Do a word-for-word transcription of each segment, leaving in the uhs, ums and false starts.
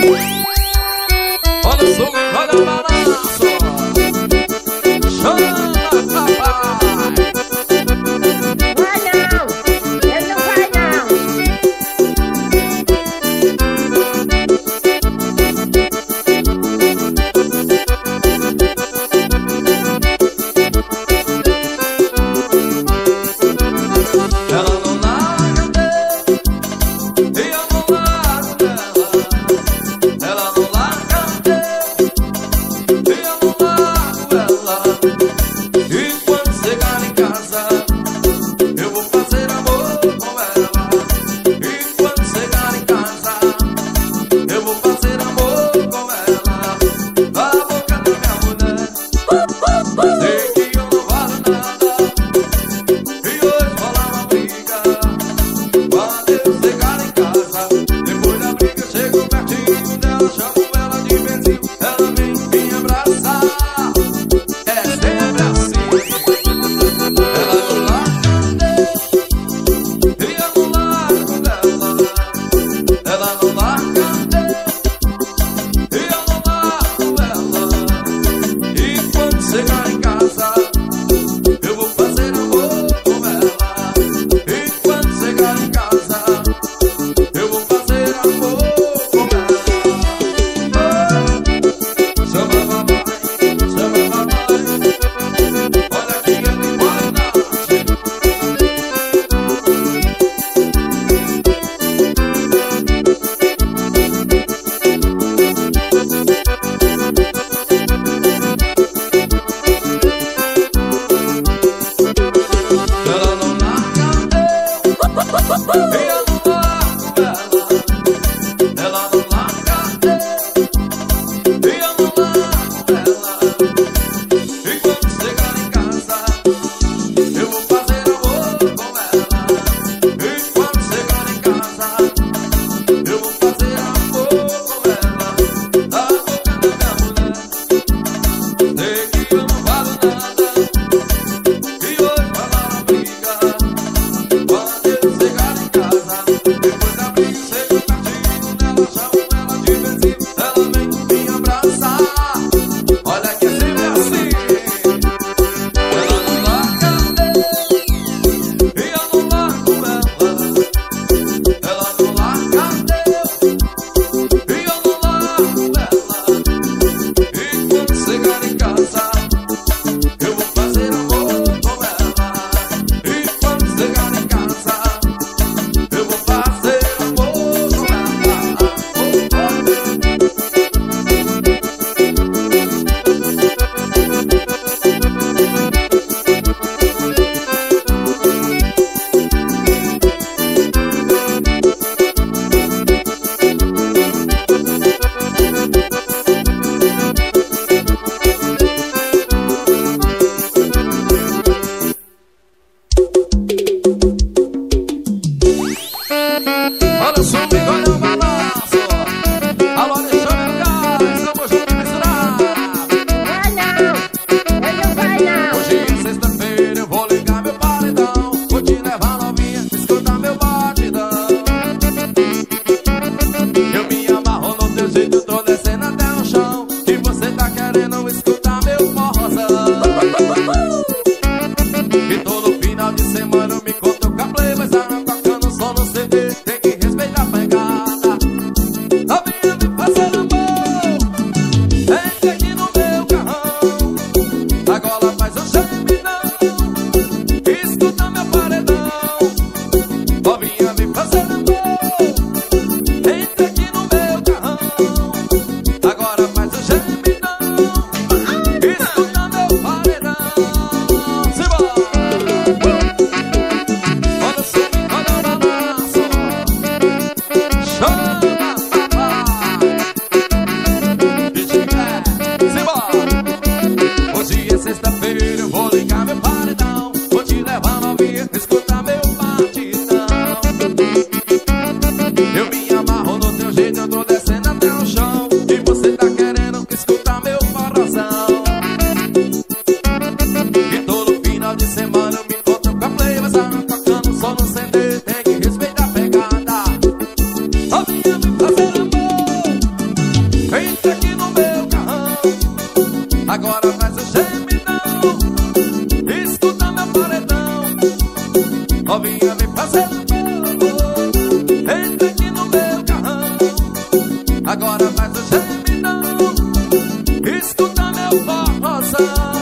Olha só, olha o balanço. Chama, papai. Vai não, ele não vai não. Ela não larga dele e eu não largo dela. Ela não larga dele e eu não largo ela. E quando chegar em casa eu vou fazer amor com ela. E quando chegar em casa eu vou fazer amor com ela. Na boca da minha mulher sei que eu não valo nada. E hoje rola uma briga. Quando eu chegar em casa, depois da briga, chego pertinho dela, chamo ela de vizinho, ela vem me abraçar. É sempre assim. Ela não larga dele e eu não largo dela. Ela não larga dele e eu não largo ela. E quando chegar em casa eu vou fazer amor com ela. E quando chegar em casa eu vou fazer amor com ela. Chama papai, chama papai. Olha que ele vai nascer. Ela não larga dele e eu não largo ela. Ela não larga dele e eu não largo ela. E quando chegar em casa eu vou fazer amor com ela. E quando chegar em casa eu vou fazer amor com ela. Na boca da minha mulher sei que eu não valo nada. E hoje rola uma briga. Quando eu chegar em casa, depois da briga, chego pertinho dela, chamo ela de vizinho, ela vem me abraçar. Olha que é sempre assim. Ela não larga dele e eu não largo ela. Ela não larga dele e eu não largo ela. E quando chegar em casa eu vou fazer amor com ela. E quando chegar em casa eu vou fazer amor com ela. Olha só, olha o balanço. Alô, Alexandre Gás, estamos juntos e misturados. Vai não, ele não vai não. Hoje é sexta-feira, eu vou ligar meu paredão. Vou te levar novinha, escutar meu batidão. Eu me amarro no teu jeito, tô descendo até o chão. E você tá querendo escutar meu forrozão. E todo final de semana eu me encontro com a Playboy, Zara, tocando som no C D. Tem que respeitar a pegada. Novinha me fazendo amor, entra aqui no meu carrão. Agora faz um gemidão, escuta meu paredão. Novinha me fazendo amor, entra aqui no meu carrão. Agora faz um gemidão, escuta meu paredão. Simbora! Olha o swing, olha o balanço. Chama papai. Agora faz o gemidão, escuta meu forrozão.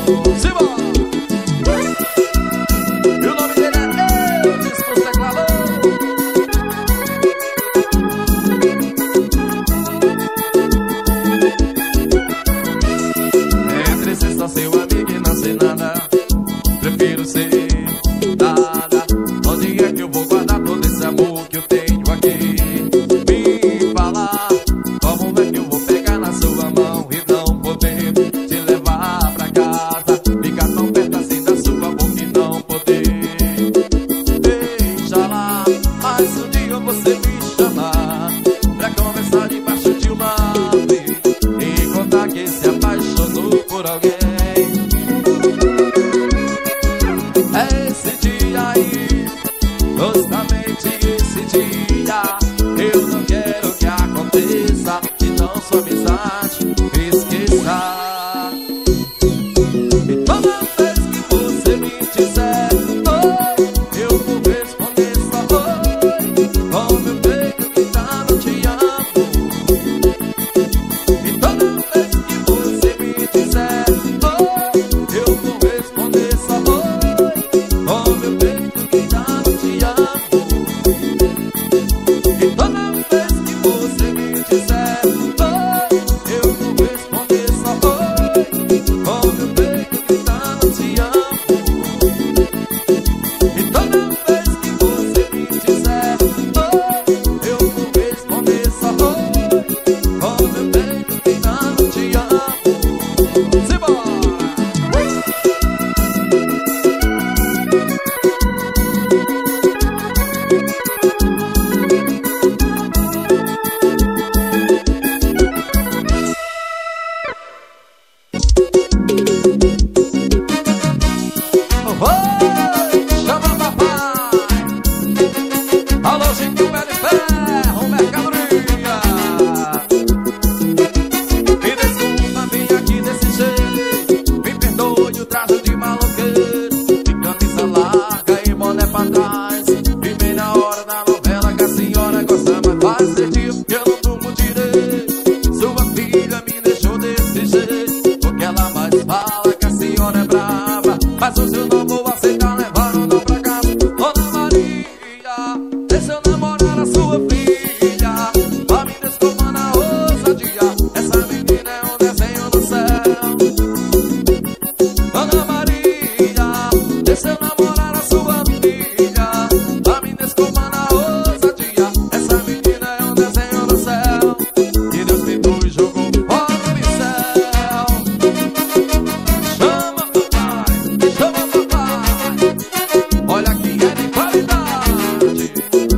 E o nome dele é Eu Disco Teclado. você me chamar pra conversar debaixo de uma árvore e contar que se apaixonou por alguém. É esse dia aí, justamente esse dia, eu não quero que aconteça, então sua amizade esqueça. E toda vez que você me disser oi, eu vou responder só oi, com meu peito gritando te amo. E toda vez que você me disser oi, eu vou responder só oi, com meu peito gritando te amo. E toda vez que você me disser oi, eu vou responder só oi, com meu peito gritando te amo. E toda vez que você me disser oi, eu vou responder só oi, com meu peito gritando te amo. Simbora! Oi, chama papai. Alô, Chiquinho Pé de Ferro, mercadoria. Me desculpa, vim aqui desse jeito, me perdoe o traje de maloqueiro, de camisa larga e boné pra trás. E bem na hora da novela que a senhora gosta, mas faz três dias que eu não durmo direito. Sua filha me deixou desse jeito, porque ela mais fala que a senhora é brava, mas hoje eu não vou aceitar levar o não pra casa. Dona Maria, deixa eu namorar a sua filha, pra me desculpar na ousadia, essa menina é um desenho do céu. Dona Maria, deixa eu namorar a sua filha, pra me desculpar na ousadia, essa menina é um desenho do céu. E Deus me deu e jogou fora do céu. Chama papai, chama papai, olha que é de qualidade.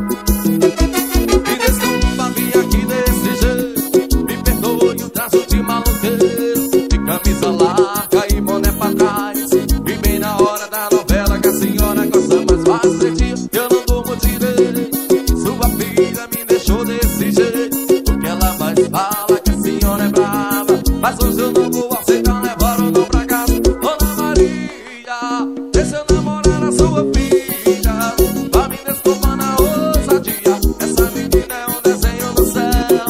Me desculpa, vim aqui desse jeito, me perdoe o traço de maloqueiro, de camisa larga e boné pra trás. E bem na hora da novela que a senhora gosta, mas faz três dias que eu não durmo direito. Sua filha me deixou desse jeito, porque ela mais fala que a senhora é brava, mas hoje eu não vou aceitar levar o não pra casa. Dona Maria, deixa eu namorar a sua filha, pra me desculpar na ousadia, essa menina é um desenho do céu.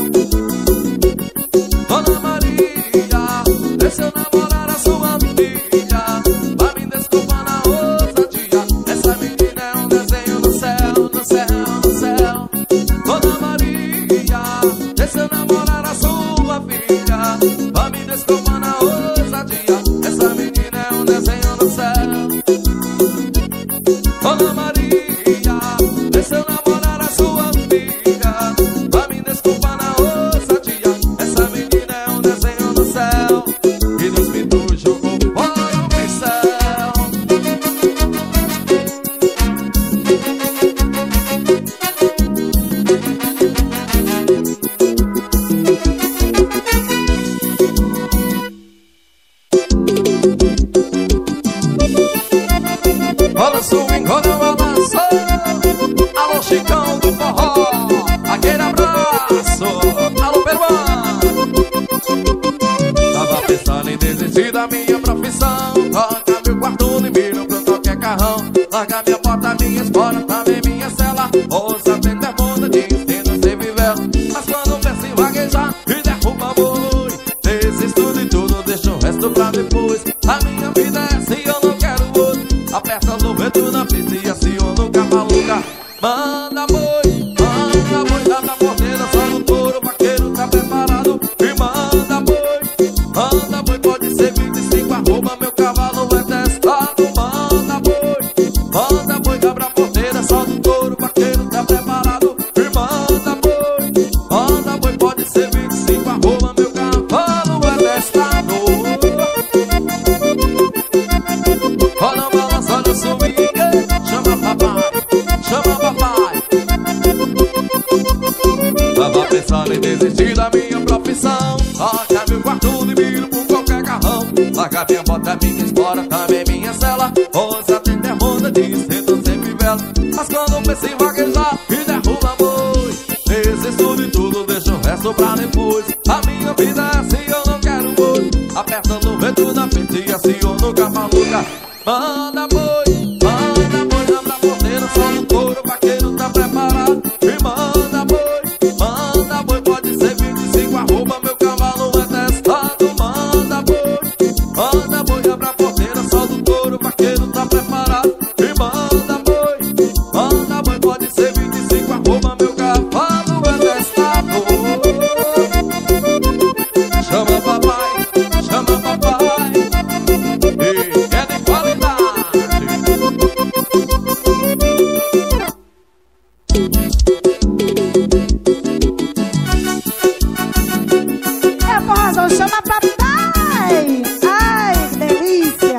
Dona Maria, deixa eu namorar a sua filha, pra me desculpar na ousadia, essa menina é um desenho do céu, do céu, do céu. Dona Maria, deixa eu namorar a sua filha, pra me desculpar na ousadia, essa menina é um desenho do céu. Dona Maria, deixa eu namorar a sua filha, pra me desculpar na ousadia, essa menina é um desenho do céu. E Deus me deu e jogou fora do céu. Rola swing, rola balança. Alô, Chicão do forró, aquele abraço. Alô, peruano. Tava pensando em desistir da minha profissão, trocar meu quarto limpinho pra qualquer carrão, largar minha porta, minha espora, também minha cela, ouça até bermuda, jeans, tendo sem viver. Mas quando penso em vaguejar e derruba boi, desisto de tudo, deixo o resto pra depois. A minha vida é assim, eu não quero outro. Aperta no vento na pista e aciona o cavalo. Manda boi, manda boi, dá pra porteira, só no touro, o vaqueiro tá preparado. E manda boi, manda boi, pode ser vinte e cinco, arroba meu cavalo é testado. Manda boi, manda boi, dá pra porteira, só no touro, o vaqueiro tá preparado. E manda boi, manda boi, pode ser vinte e cinco, arroba meu cavalo é testado. Olha o balanço, olha o swing, chama papai, chama papai. desistir da minha profissão. Larga meu quarto de milho por qualquer carrão. Larga minha bota, minha espora, também minha cela. Ouça tem derrota, diz, então sempre vela. Mas quando penso em vaquejar, me derruba boi. Desisto de tudo, deixo o resto pra depois. A minha vida é assim, eu não quero boi. Apertando o vento na frente e assim eu nunca maluca. Manda boi, manda boi, abra a porteira, só no couro, o vaqueiro tá preparado. E manda boi, manda boi, pode ser vinte e cinco, arroba, meu cavalo é testado. Manda boi, manda boi, abra a porteira, só no couro, o vaqueiro tá preparado. E manda boi, manda boi, pode ser vinte e cinco, arroba, meu cavalo é testado. Chama papai, chama papai, e é de qualidade. É forrozão, chama papai. Ai, que delícia.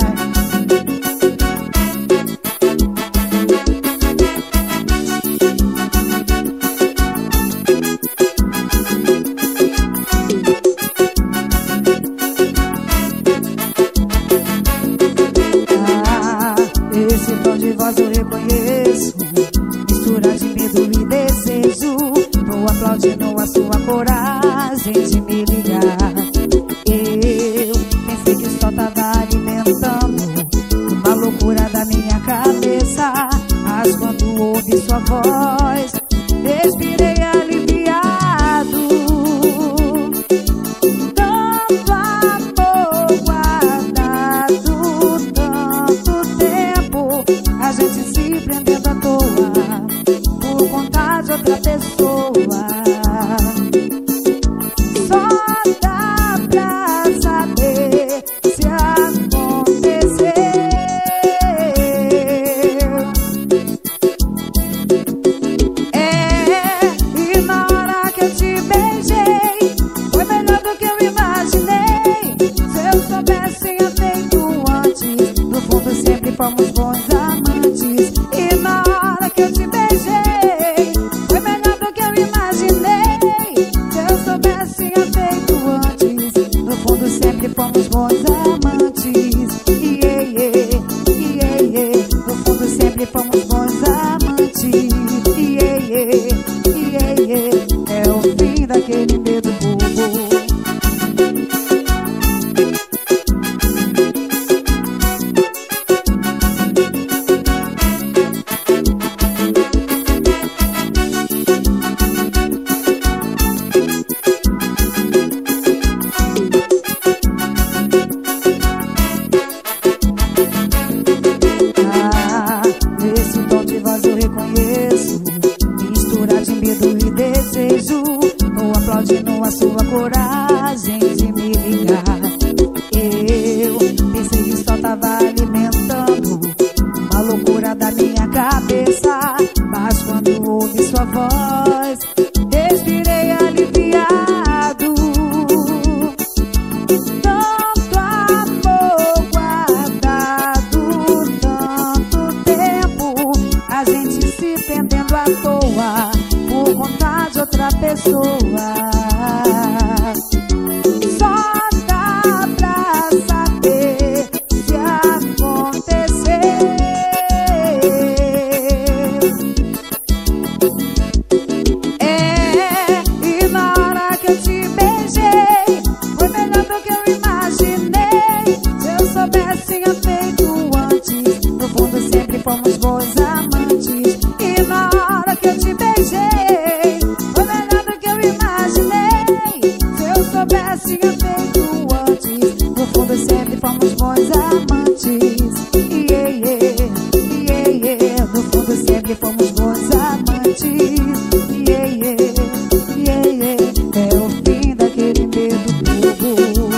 Ah, esse tom de voz eu reconheço. Mistura de medo e desejo. Tô aplaudindo a sua coragem de me ligar. Eu pensei que só tava alimentando uma loucura da minha cabeça. Mas quando ouvi sua voz, respirei aliviado. Tanto amor guardado, tanto tempo, a gente se prendendo à toa por conta de outra pessoa. Só dá pra saber se acontecer. É, e na hora que eu te beijei, foi melhor do que eu imaginei. Se eu soubesse, tinha feito antes. No fundo sempre fomos bons amantes. E na hora que eu te beijei, foi melhor do que eu imaginei. Se eu soubesse, tinha feito antes. No fundo sempre fomos bons amantes. Yeah, yeah, yeah, yeah. No fundo sempre fomos bons amantes. Yeah, yeah, yeah, yeah. É o fim daquele medo bobo. Ah, esse tom de voz eu reconheço. Mistura de medo e desejo. Tô aplaudindo a sua coragem de me ligar. Eu pensei que só tava alimentando uma loucura da minha cabeça. Mas quando ouvi sua voz, respirei aliviado. Tanto amor guardado, tanto tempo, a gente se perdendo à toa por conta de outra pessoa. Só dá pra saber se acontecer. É, e na hora que eu te beijei, foi melhor do que eu imaginei. Se eu soubesse, tinha feito antes. No fundo sempre fomos bons amantes. E na hora que eu te beijei, foi melhor do que eu imaginei. Se eu soubesse, tinha feito antes. No fundo sempre fomos bons amantes. Yeah, yeah, yeah, yeah. No fundo sempre fomos bons amantes. Yeah, yeah, yeah, yeah. É o fim daquele medo bobo.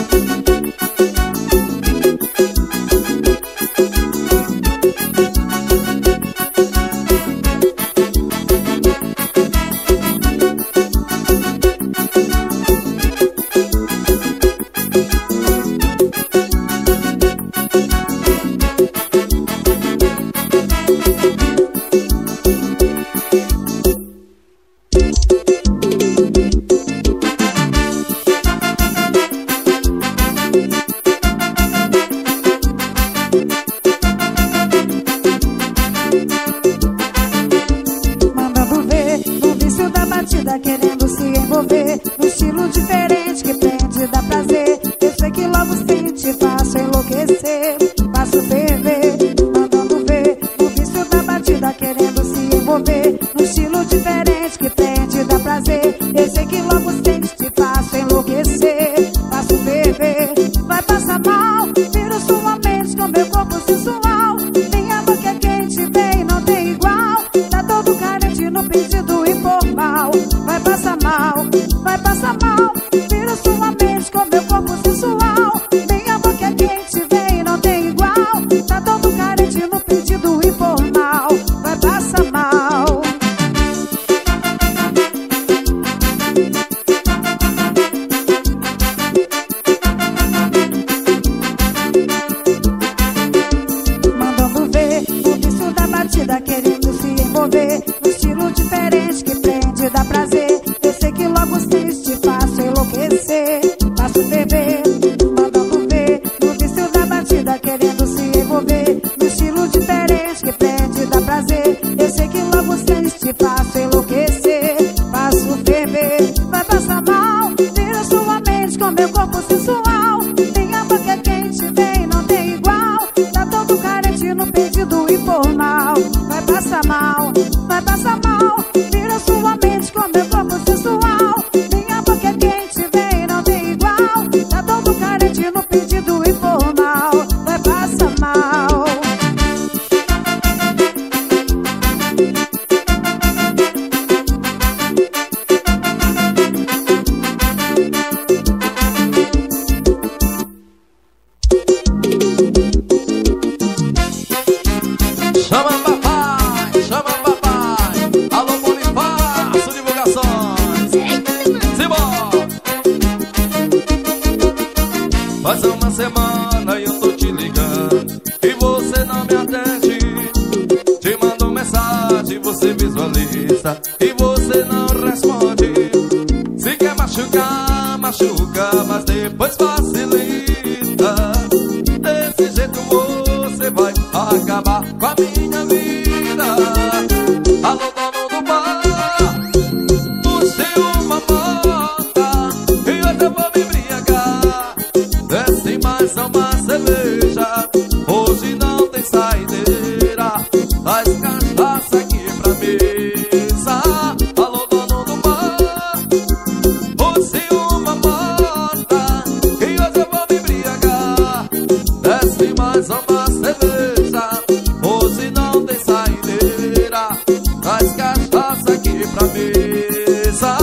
batida querendo se envolver, no estilo diferente que prende, dá prazer. Eu sei que logo sente, faço enlouquecer, faço ferver, mandando ver. No vício da batida querendo se envolver, no estilo diferente que prende, dá prazer. Eu sei que logo sente, te faço enlouquecer, faço ferver. Vai passar mal, viro sua mente com meu corpo sensual. Tem amor que é quente, vem, não tem igual. Tá todo carente no pedido informal. Vai passar mal, vai passar mal, viro sua mente com meu corpo sensual. Tem amor que é quente, vem, não tem igual. Tá todo carente no pedido informal. Vai passar mal. Mandando ver, o vício da batida querendo se envolver, no estilo diferente que prende, dá prazer. Eu sei que logo sente, faço enlouquecer, faço ferver, mandando ver. No vício da batida querendo se envolver, no estilo diferente que prende, dá prazer. Eu sei que logo sente, faço enlouquecer, faço ferver. Vai passar mal, vira sua mente com meu corpo sensual. Tem amor que é quente, vem, não tem igual. Tá todo carente no pedido informal. Vai passar mal, vai passar mal, vira sua mente com meu corpo sensual. Tem amor que é quente, vem, não tem igual. Tá todo carente no pedido informal. Vai passar mal. Chama papai, chama papai. Alô, Bonifácio Divulgações. Simbora. Faz uma semana e eu tô te ligando e você não me atende. Te mando mensagem, você visualiza e você não responde. Se quer machucar, machuca, mas depois facilita. Desse jeito você vai acabar com a minha vida. Alô, dono do bar, puxe uma moda e hoje eu vou me embriagar. Desce mais uma cerveja, hoje não tem saideira. Traz cachaça aqui pra mesa. Alô, dono do bar, puxe uma moda e hoje eu vou me embriagar. Desce mais uma cerveja, hoje não tem saideira. Traz cachaça aqui pra mesa.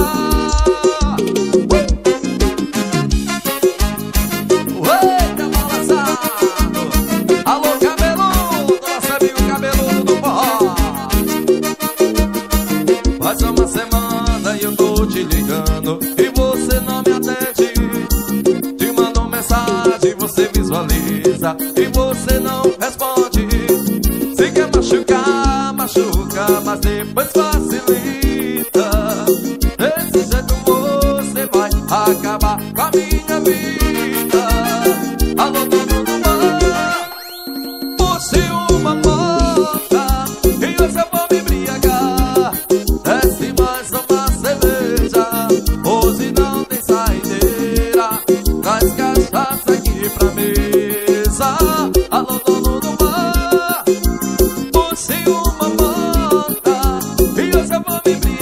Eita, balançado. Alô, cabeludo, nosso amigo cabeludo do forró. Faz uma semana e eu tô te ligando e você não me atende. Te mando mensagem, você visualiza e você não responde. Se quer machucar, machuca, mas depois facilita. Desse jeito você vai acabar com a minha vida. Alô, dono do bar, puxe uma moda e hoje eu vou me embriagar. Desce mais uma cerveja, hoje não tem saideira. Traz cachaça aqui pra mesa. Alô, dono do bar, puxe uma moda e hoje eu vou me embriagar.